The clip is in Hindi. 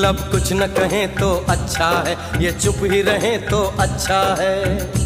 मतलब कुछ न कहें तो अच्छा है, ये चुप ही रहें तो अच्छा है।